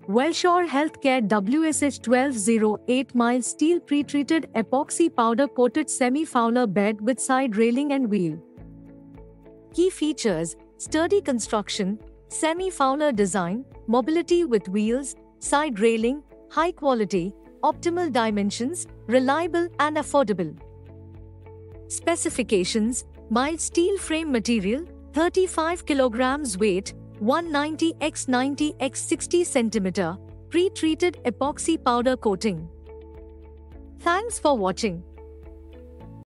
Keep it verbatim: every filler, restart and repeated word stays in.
Wellsure Healthcare W S H twelve oh eight mild steel pre-treated epoxy powder-coated semi-Fowler bed with side railing and wheel. Key features: sturdy construction, semi-Fowler design, mobility with wheels, side railing, high quality, optimal dimensions, reliable and affordable. Specifications: mild steel frame material, thirty-five kilograms weight, one ninety by ninety by sixty centimeters, pre-treated epoxy powder coating. Thanks for watching.